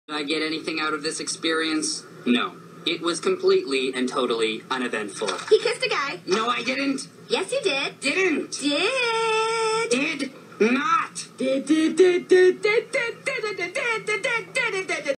Did I get anything out of this experience? No. It was completely and totally uneventful. He kissed a guy. No, I didn't. Yes, you did. Didn't. Did. Did not. Did.